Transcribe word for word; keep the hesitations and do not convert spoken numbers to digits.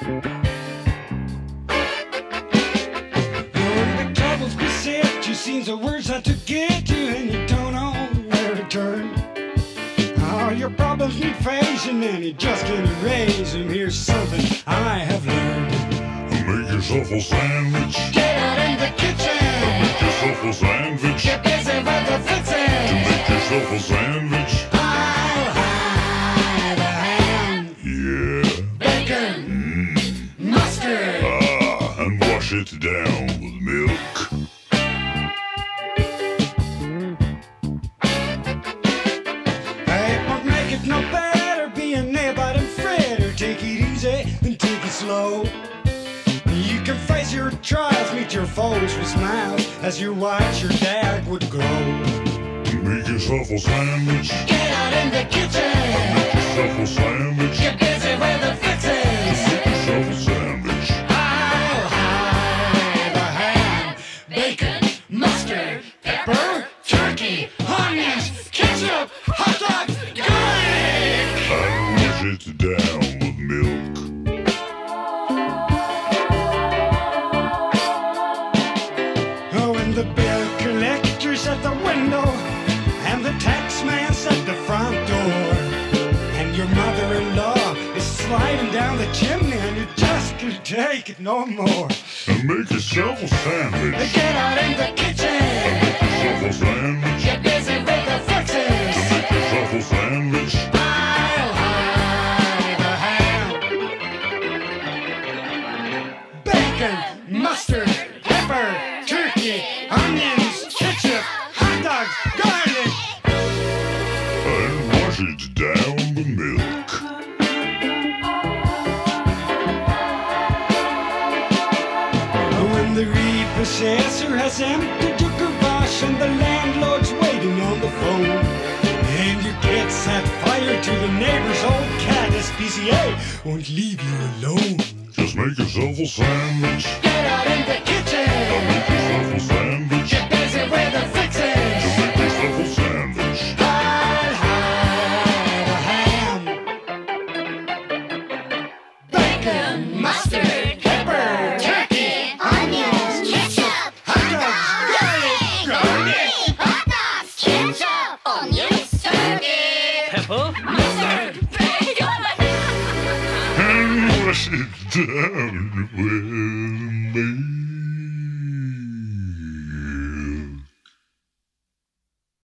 When the troubles beset you, seems the words not to get you, and you don't know where to turn. All your problems need facing, and you just can't erase them. Here's something I have learned. Make yourself a sandwich. Get out in the kitchen. Make yourself a sandwich. Get busy with the fixing. To make yourself a sandwich. I'll hide a ham. Yeah. Bacon. Mm. Mustard. Ah, and wash it down with milk. Hey, won't make it no better being nobody afraid, or take it easy and take it slow. You can face your trials, meet your foes with smiles, as you watch your dad would grow. Make yourself a sandwich. Get out in the kitchen. Make yourself a sandwich. Get busy with the fixings. Make yourself a sandwich. I'll have a ham, bacon, mustard, pepper, turkey, onions, ketchup, hot dogs, garlic. And wash it down with milk. Oh, and the bill collector's at the window, and the tax man's at the front door, and your mother-in-law is sliding down the chimney, and you just can't take it no more. And make yourself a sandwich. Get out in the kitchen. Make yourself a sandwich. Get busy with the fixings. Make yourself a sandwich. I'll hide a ham, bacon, mustard, pepper, turkey, onions, ketchup, hot dogs, garlic. And wash it down with milk. When the repossessor has emptied your garage and the landlord's waiting on the phone, and you get set fire to the neighbor's old cat, S P C A won't leave you alone. Just make yourself a sandwich. Get out in the kitchen. Make yourself a sandwich. Get busy with the fixings. To make yourself a sandwich. I'll hide a ham, bacon, mustard, pepper, turkey, onions, ketchup, hot dogs, garlic, garlic, hot dogs, ketchup, onions, turkey, Pepper? mustard, bacon. And wash it down with milk.